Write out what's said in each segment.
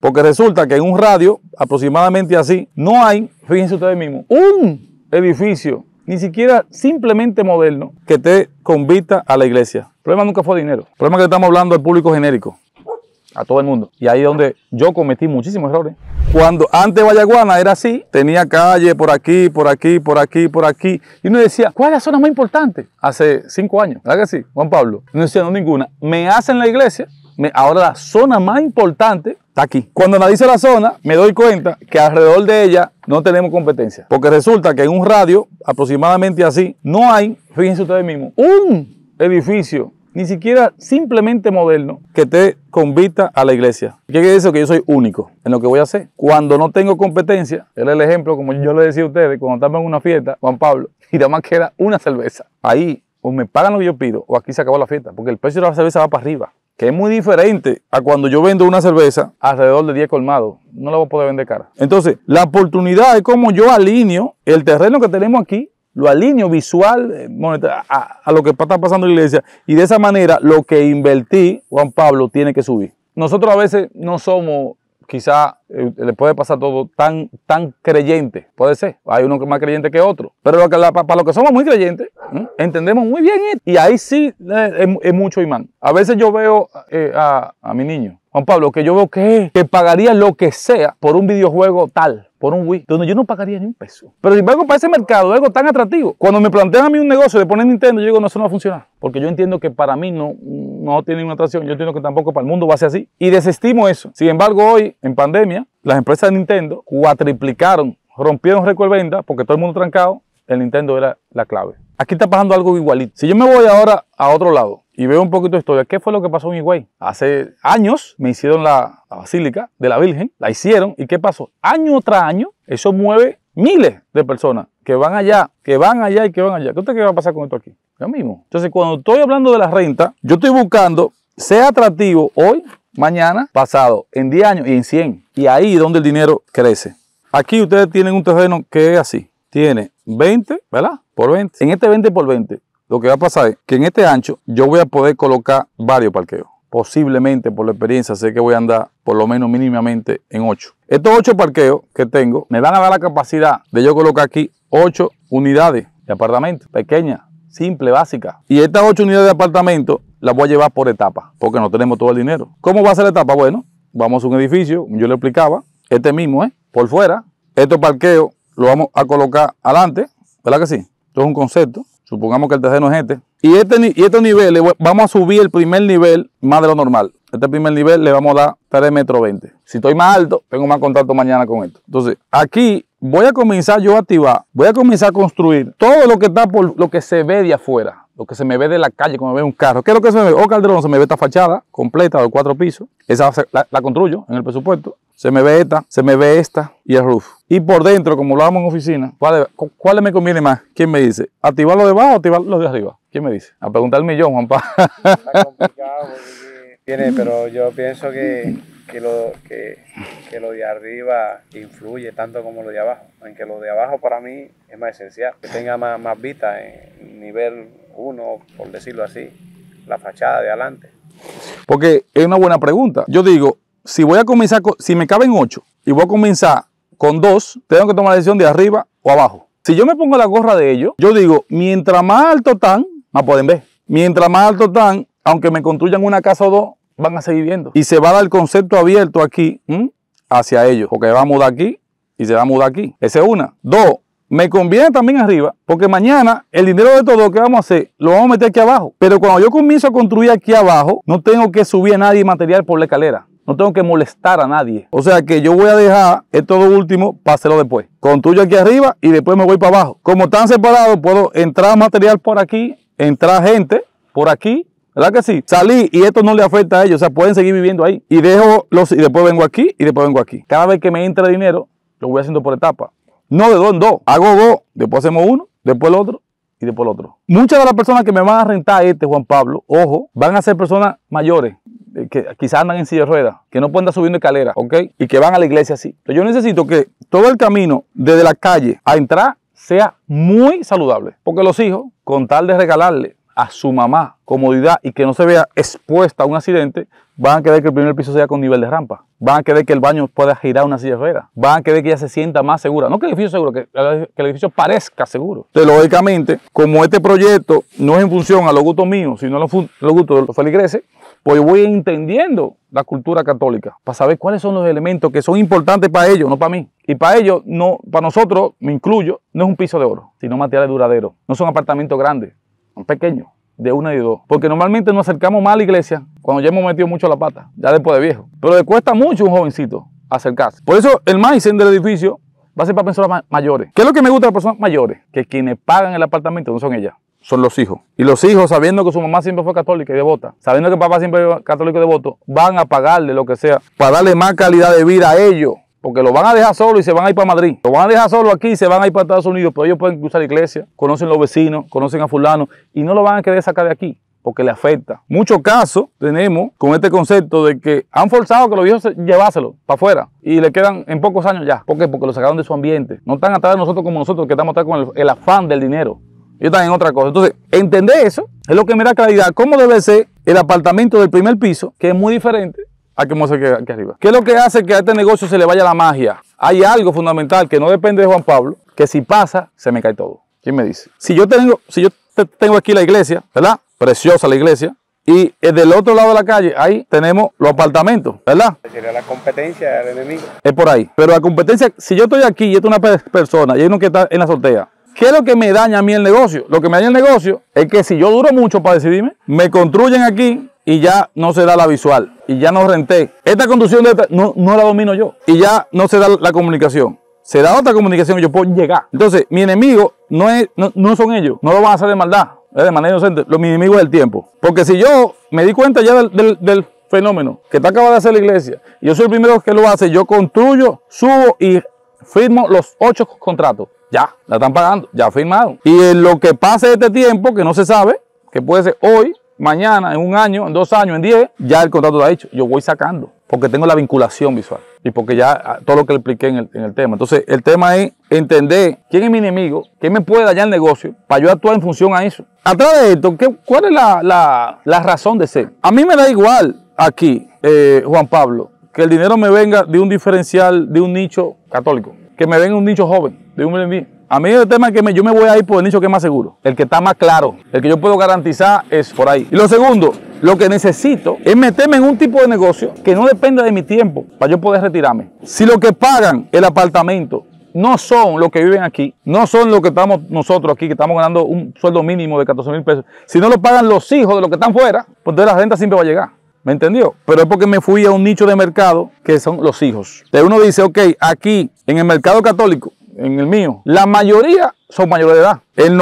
Porque resulta que en un radio, aproximadamente así, no hay, fíjense ustedes mismos, un edificio, ni siquiera simplemente moderno, que te convita a la iglesia. El problema nunca fue dinero. El problema es que estamos hablando al público genérico, a todo el mundo. Y ahí es donde yo cometí muchísimos errores. Cuando antes Vallaguana era así, tenía calle por aquí, por aquí, por aquí, por aquí. Y uno decía, ¿cuál es la zona más importante? Hace 5 años, ¿verdad que sí, Juan Pablo? Y uno decía, no, ninguna. Me hacen la iglesia, ahora la zona más importante está aquí. Cuando analizo la zona, me doy cuenta que alrededor de ella no tenemos competencia. Porque resulta que en un radio, aproximadamente así, no hay, fíjense ustedes mismos, un edificio, ni siquiera simplemente moderno, que te convita a la iglesia. ¿Qué quiere decir? Que yo soy único en lo que voy a hacer. Cuando no tengo competencia, era el ejemplo, como yo le decía a ustedes, cuando estamos en una fiesta, Juan Pablo, y nada más queda una cerveza. Ahí, o me pagan lo que yo pido, o aquí se acabó la fiesta, porque el precio de la cerveza va para arriba. Que es muy diferente a cuando yo vendo una cerveza alrededor de 10 colmados. No la voy a poder vender cara. Entonces, la oportunidad es como yo alineo el terreno que tenemos aquí, lo alineo visual a lo que está pasando en la iglesia. Y de esa manera, lo que invertí, Juan Pablo, tiene que subir. Nosotros a veces no somos, quizá le puede pasar todo tan creyente. Puede ser. Hay uno que es más creyente que otro. Pero para los que somos muy creyentes, entendemos muy bien esto. Y ahí sí es mucho imán. A veces yo veo a mi niño, Juan Pablo, que yo veo que pagaría lo que sea por un videojuego tal, por un Wii, donde yo no pagaría ni un peso. Pero si vengo para ese mercado, algo tan atractivo, cuando me plantean a mí un negocio de poner Nintendo, yo digo, no, eso no va a funcionar. Porque yo entiendo que para mí no tiene ninguna atracción. Yo entiendo que tampoco para el mundo va a ser así. Y desestimo eso. Sin embargo, hoy, en pandemia, las empresas de Nintendo cuatriplicaron, rompieron récord de venta, porque todo el mundo trancado, el Nintendo era la clave. Aquí está pasando algo igualito. Si yo me voy ahora a otro lado y veo un poquito de historia, ¿qué fue lo que pasó en Higüey? Hace años me hicieron la Basílica de la Virgen, la hicieron, ¿y qué pasó? Año tras año, eso mueve miles de personas que van allá y que van allá. ¿Qué usted cree que va a pasar con esto aquí? Lo mismo. Entonces, cuando estoy hablando de la renta, yo estoy buscando sea atractivo hoy, mañana, pasado, en 10 años y en 100. Y ahí es donde el dinero crece. Aquí ustedes tienen un terreno que es así. Tiene 20, ¿verdad? Por 20. En este 20 por 20, lo que va a pasar es que en este ancho yo voy a poder colocar varios parqueos. Posiblemente, por la experiencia, sé que voy a andar por lo menos mínimamente en 8. Estos 8 parqueos que tengo me van a dar la capacidad de yo colocar aquí 8 unidades de apartamento, pequeñas, simples, básicas. Y estas 8 unidades de apartamento las voy a llevar por etapas, porque no tenemos todo el dinero. ¿Cómo va a ser la etapa? Bueno, vamos a un edificio, yo le explicaba, este mismo, por fuera. Estos parqueos lo vamos a colocar adelante, ¿verdad que sí? Esto es un concepto. Supongamos que el terreno es este. Y estos niveles, vamos a subir el primer nivel más de lo normal. Este primer nivel le vamos a dar 3,20 metros. Si estoy más alto, tengo más contacto mañana con esto. Entonces, aquí voy a comenzar yo a activar, voy a comenzar a construir todo lo que está por lo que se ve de afuera, lo que se me ve de la calle cuando me ve un carro. ¿Qué es lo que se me ve? Oh, Calderón, se me ve esta fachada completa de 4 pisos. Esa la construyo en el presupuesto. Se me ve esta y el roof. Y por dentro, como lo hablamos en oficina, ¿cuál me conviene más? ¿Quién me dice? ¿Activar lo de abajo o activar lo de arriba? ¿Quién me dice? A preguntar el millón, Juan Pablo. Está complicado porque pero yo pienso que lo de arriba influye tanto como lo de abajo. Aunque lo de abajo para mí es más esencial. Que tenga más vista en nivel 1, por decirlo así, la fachada de adelante. Porque es una buena pregunta. Yo digo, si voy a comenzar, si me caben 8 y voy a comenzar con 2, tengo que tomar la decisión de arriba o abajo. Si yo me pongo la gorra de ellos, yo digo, mientras más alto están, más pueden ver. Mientras más alto están, aunque me construyan una casa o 2, van a seguir viendo. Y se va a dar el concepto abierto aquí hacia ellos, porque va a mudar aquí y se va a mudar aquí. Esa es una. 2, me conviene también arriba, porque mañana el dinero de todo que vamos a hacer, lo vamos a meter aquí abajo. Pero cuando yo comienzo a construir aquí abajo, no tengo que subir a nadie material por la escalera. No tengo que molestar a nadie. O sea que yo voy a dejar esto último para hacerlo después. Construyo aquí arriba y después me voy para abajo. Como están separados, puedo entrar material por aquí, entrar gente por aquí, ¿verdad que sí? Salí y esto no le afecta a ellos, o sea, pueden seguir viviendo ahí. Y dejo y después vengo aquí y después vengo aquí. Cada vez que me entre dinero, lo voy haciendo por etapas. No de 2 en 2. Hago 2, después hacemos 1, después el otro y después el otro. Muchas de las personas que me van a rentar Juan Pablo, ojo, van a ser personas mayores, que quizás andan en silla de ruedas, que no pueden estar subiendo escaleras, ¿ok? Y que van a la iglesia así. Entonces yo necesito que todo el camino desde la calle a entrar sea muy saludable. Porque los hijos, con tal de regalarle a su mamá comodidad y que no se vea expuesta a un accidente, van a querer que el primer piso sea con nivel de rampa. Van a querer que el baño pueda girar una silla de ruedas. Van a querer que ella se sienta más segura. No que el edificio sea seguro, que el edificio parezca seguro. Entonces, lógicamente, como este proyecto no es en función a los gustos míos, sino a los gustos de los feligreses, pues yo voy entendiendo la cultura católica para saber cuáles son los elementos que son importantes para ellos, no para mí. Y para ellos, no, para nosotros, me incluyo, no es un piso de oro, sino materiales duraderos. No son apartamentos grandes, son pequeños, de una y dos. Porque normalmente nos acercamos más a la iglesia cuando ya hemos metido mucho la pata, ya después de viejo. Pero le cuesta mucho a un jovencito acercarse. Por eso el mindset del edificio va a ser para personas mayores. ¿Qué es lo que me gusta de las personas mayores? Que quienes pagan el apartamento no son ellas, son los hijos. Y los hijos, sabiendo que su mamá siempre fue católica y devota, sabiendo que el papá siempre fue católico y devoto, van a pagarle lo que sea para darle más calidad de vida a ellos. Porque lo van a dejar solo y se van a ir para Madrid. Lo van a dejar solo aquí y se van a ir para Estados Unidos. Pero ellos pueden cruzar la iglesia, conocen los vecinos, conocen a fulano y no lo van a querer sacar de aquí porque le afecta. Muchos casos tenemos con este concepto de que han forzado que los viejos llevárselo para afuera y le quedan en pocos años ya. ¿Por qué? Porque lo sacaron de su ambiente. No están atrás de nosotros como nosotros que estamos atrás con el afán del dinero. Ellos están en otra cosa. Entonces, entender eso es lo que me da claridad. ¿Cómo debe ser el apartamento del primer piso? Que es muy diferente a que vamos a hacer aquí arriba. ¿Qué es lo que hace que a este negocio se le vaya la magia? Hay algo fundamental que no depende de Juan Pablo, que si pasa, se me cae todo. ¿Quién me dice? Si yo tengo aquí la iglesia, ¿verdad? Preciosa la iglesia. Y del otro lado de la calle, ahí tenemos los apartamentos, ¿verdad? Sería la competencia del enemigo. Es por ahí. Pero la competencia, si yo estoy aquí y esta es una persona y hay uno que está en la azotea, ¿qué es lo que me daña a mí el negocio? Lo que me daña el negocio es que si yo duro mucho para decidirme, me construyen aquí y ya no se da la visual. Y ya no renté. Esta conducción no la domino yo. Y ya no se da la comunicación. Se da otra comunicación y yo puedo llegar. Entonces, mi enemigo no son ellos. No lo van a hacer de maldad. Es de manera inocente. Mi enemigo es el tiempo. Porque si yo me di cuenta ya del fenómeno que está acabado de hacer la iglesia, y yo soy el primero que lo hace, yo construyo, subo y firmo los 8 contratos. Ya, la están pagando, ya firmaron. Y en lo que pase este tiempo, que no se sabe, que puede ser hoy, mañana, en 1 año, en 2 años, en 10, ya el contrato está hecho. Yo voy sacando, porque tengo la vinculación visual. Y porque ya todo lo que le expliqué en el tema. Entonces, el tema es entender quién es mi enemigo, quién me puede dañar el negocio, para yo actuar en función a eso. Atrás de esto, ¿cuál es la razón de ser? A mí me da igual aquí, Juan Pablo, que el dinero me venga de un diferencial, de un nicho católico, que me venga un nicho joven, de un Airbnb. A mí el tema es que yo me voy a ir por el nicho que es más seguro, el que está más claro, el que yo puedo garantizar es por ahí. Y lo segundo, lo que necesito es meterme en un tipo de negocio que no dependa de mi tiempo para yo poder retirarme. Si lo que pagan el apartamento no son los que viven aquí, no son los que estamos nosotros aquí, que estamos ganando un sueldo mínimo de 14,000 pesos, si no lo pagan los hijos de los que están fuera, pues entonces la renta siempre va a llegar. ¿Me entendió? Pero es porque me fui a un nicho de mercado que son los hijos. Entonces uno dice, ok, aquí en el mercado católico, en el mío, la mayoría son mayores de edad. El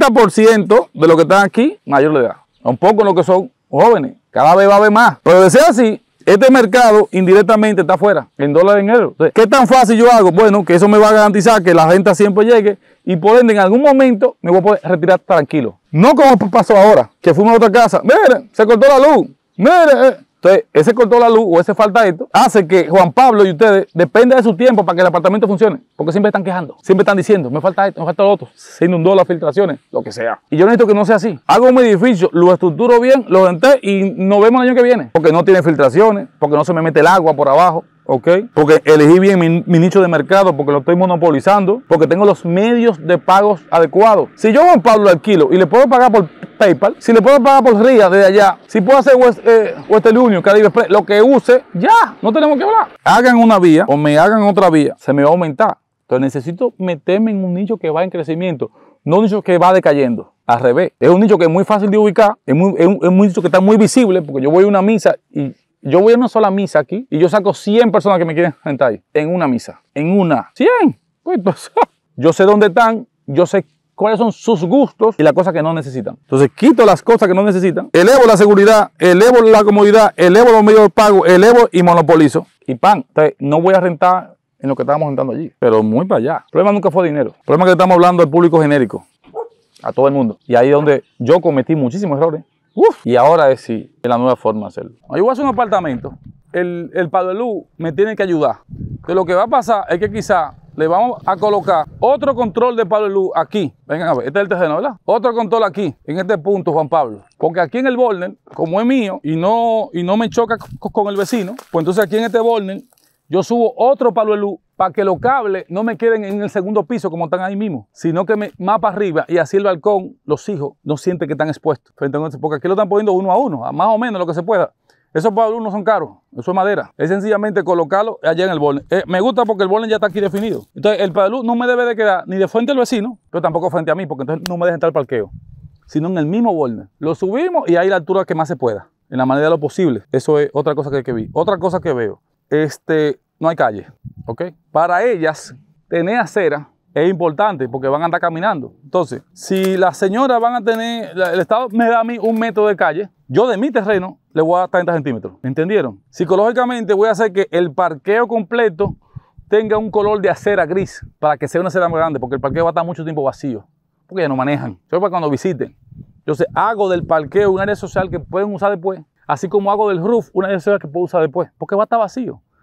90% de los que están aquí, mayores de edad. Un poco los que son jóvenes. Cada vez va a haber más. Pero de ser así, este mercado indirectamente está afuera, en dólares, en euros. Entonces, ¿qué tan fácil yo hago? Bueno, que eso me va a garantizar que la renta siempre llegue y por ende en algún momento me voy a poder retirar tranquilo. No como pasó ahora, que fuimos a otra casa. Miren, se cortó la luz. Miren. Entonces, ese cortó la luz o ese falta esto, hace que Juan Pablo y ustedes dependa de su tiempo para que el apartamento funcione. Porque siempre están quejando, siempre están diciendo, me falta esto, me falta lo otro. Se inundó las filtraciones, lo que sea. Y yo necesito que no sea así. Hago un edificio, lo estructuro bien, lo renté y nos vemos el año que viene. Porque no tiene filtraciones, porque no se me mete el agua por abajo. ¿Ok? Porque elegí bien mi nicho de mercado, porque lo estoy monopolizando, porque tengo los medios de pagos adecuados. Si yo a Juan Pablo alquilo y le puedo pagar por PayPal, si le puedo pagar por RIA desde allá, si puedo hacer Western Union, Caribe Express, lo que use, ya, no tenemos que hablar. Hagan una vía o me hagan otra vía, se me va a aumentar. Entonces necesito meterme en un nicho que va en crecimiento, no un nicho que va decayendo. Al revés, es un nicho que es muy fácil de ubicar, es un nicho que está muy visible, porque yo voy a una misa y yo voy a una sola misa aquí y yo saco 100 personas que me quieren sentar ahí. En una misa. En una. 100. Pues, yo sé dónde están. Yo sé cuáles son sus gustos y las cosas que no necesitan. Entonces quito las cosas que no necesitan. Elevo la seguridad. Elevo la comodidad. Elevo los medios de pago. Elevo y monopolizo. Y pan. Entonces no voy a rentar en lo que estábamos rentando allí. Pero muy para allá. El problema nunca fue dinero. El problema es que estamos hablando al público genérico. A todo el mundo. Y ahí es donde yo cometí muchísimos errores. Y ahora es la nueva forma de hacerlo. Yo voy a hacer un apartamento, el pago de luz me tiene que ayudar. Que lo que va a pasar es que quizá le vamos a colocar otro control de palo de luz aquí. Vengan a ver, este es el terreno, ¿verdad? Otro control aquí, en este punto, Juan Pablo. Porque aquí en el border, como es mío y no me choca con el vecino, pues entonces aquí en este border yo subo otro palo de luz para que los cables no me queden en el segundo piso como están ahí mismo, sino que más para arriba, y así el balcón, los hijos no sienten que están expuestos. Entonces, porque aquí lo están poniendo uno a uno, más o menos lo que se pueda. Esos palos no son caros, eso es madera. Es sencillamente colocarlo allá en el border. Me gusta porque el border ya está aquí definido. Entonces el palo no me debe de quedar ni de frente al vecino, pero tampoco frente a mí, porque entonces no me deja entrar al parqueo, sino en el mismo border. Lo subimos y ahí la altura que más se pueda, en la medida de lo posible. Eso es otra cosa que vi. Otra cosa que veo, no hay calle, ¿ok? Para ellas, tener acera es importante porque van a andar caminando. Entonces, si las señoras van a tener, el Estado me da a mí 1 metro de calle, yo de mi terreno le voy a dar 30 centímetros. ¿Me entendieron? Psicológicamente voy a hacer que el parqueo completo tenga un color de acera gris para que sea una acera más grande, porque el parqueo va a estar mucho tiempo vacío, porque ya no manejan. Yo para cuando visiten. Entonces, hago del parqueo un área social que pueden usar después, así como hago del roof una área social que puedo usar después, porque va a estar vacío.